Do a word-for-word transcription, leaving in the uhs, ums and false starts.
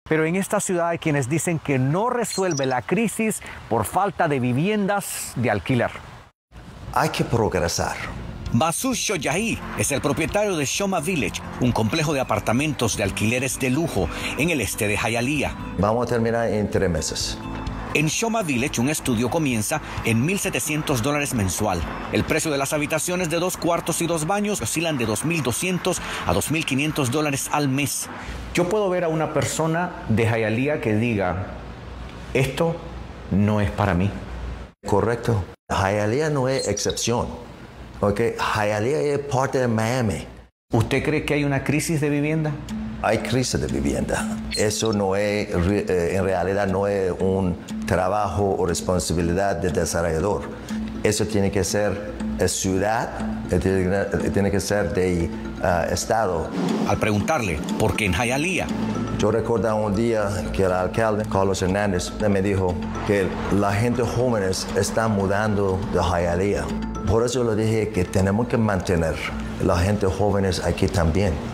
Pero en esta ciudad hay quienes dicen que no resuelve la crisis por falta de viviendas de alquiler. Hay que progresar. Masud Shojaei es el propietario de Shoma Village, un complejo de apartamentos de alquileres de lujo en el este de Hialeah. Vamos a terminar en tres meses. En Shoma Village, un estudio comienza en mil setecientos dólares mensual. El precio de las habitaciones de dos cuartos y dos baños oscilan de dos mil doscientos a dos mil quinientos dólares al mes. Yo puedo ver a una persona de Hialeah que diga, esto no es para mí. Correcto. Hialeah no es excepción. Okay. Hialeah es parte de Miami. ¿Usted cree que hay una crisis de vivienda? Hay crisis de vivienda. Eso no es, en realidad no es un trabajo o responsabilidad del desarrollador. Eso tiene que ser de ciudad, tiene que ser de uh, estado. Al preguntarle por qué en Hialeah, yo recuerdo un día que el alcalde, Carlos Hernández, me dijo que la gente jóvenes está mudando de Hialeah. Por eso le dije que tenemos que mantener la gente jóvenes aquí también.